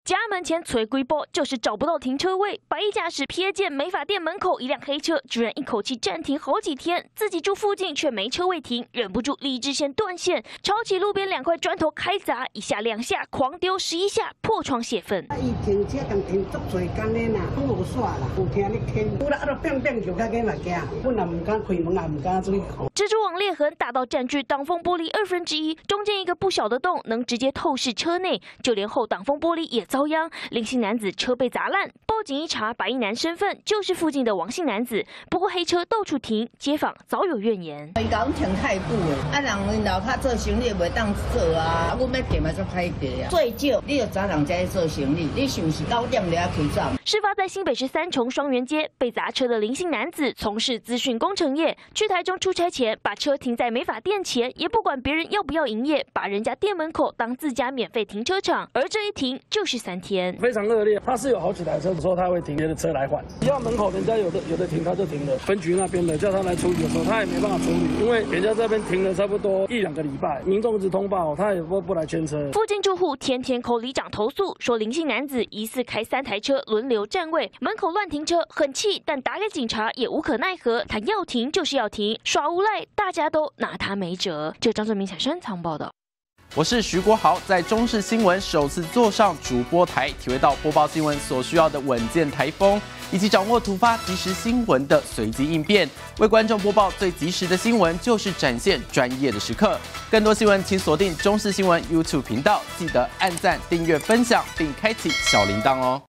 家门前催归波，就是找不到停车位。白衣驾驶瞥见美发店门口一辆黑车，居然一口气暂停好几天，自己住附近却没车位停，忍不住理智线断线，抄起路边2块砖头开砸，一下2下，狂丢11下，破窗泄愤。 伊停车共停足侪工的啦，都无煞啦，有听你听，有啦，变就较紧嘛惊，阮也唔敢开门，也唔敢出去看。 蜘蛛网裂痕大到占据挡风玻璃1/2，中间一个不小的洞，能直接透视车内，就连后挡风玻璃也遭殃。林姓男子车被砸烂，报警一查，白衣男身份就是附近的王姓男子。不过黑车到处停，街坊早有怨言。 伊甲阮停太久诶，人因楼骹做生意袂当做啊，阮要订嘛足歹订啊。最少你要早人才做生意，你是不是9点就要起早？ 事发在新北市3重双园街，被砸车的林姓男子从事资讯工程业，去台中出差前，把车停在美发店前，也不管别人要不要营业，把人家店门口当自家免费停车场，而这一停就是3天， 非常恶劣。他是有好几台车，有时候他会停别的车来换，只要门口人家有的停他就停了，分局那边的叫他来处理的时候，他也没办法处理，因为人家这边停了差不多1、2个礼拜，民众一直通报，他也不来牵车。 附近住户天天口里长投诉说，林姓男子疑似开3台车轮流占位，门口乱停车，很气，但打给警察也无可奈何，他要停就是要停，耍无赖，大家都拿他没辙。这张正明、小山仓报道。 我是徐国豪，在中视新闻首次坐上主播台，体会到播报新闻所需要的稳健台风，以及掌握突发即时新闻的随机应变。为观众播报最及时的新闻，就是展现专业的时刻。更多新闻，请锁定中视新闻 YouTube 频道，记得按赞、订阅、分享，并开启小铃铛哦。